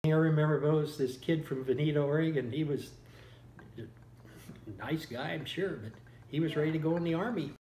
I remember was this kid from Venita, Oregon. He was a nice guy, I'm sure, but he was ready to go in the Army.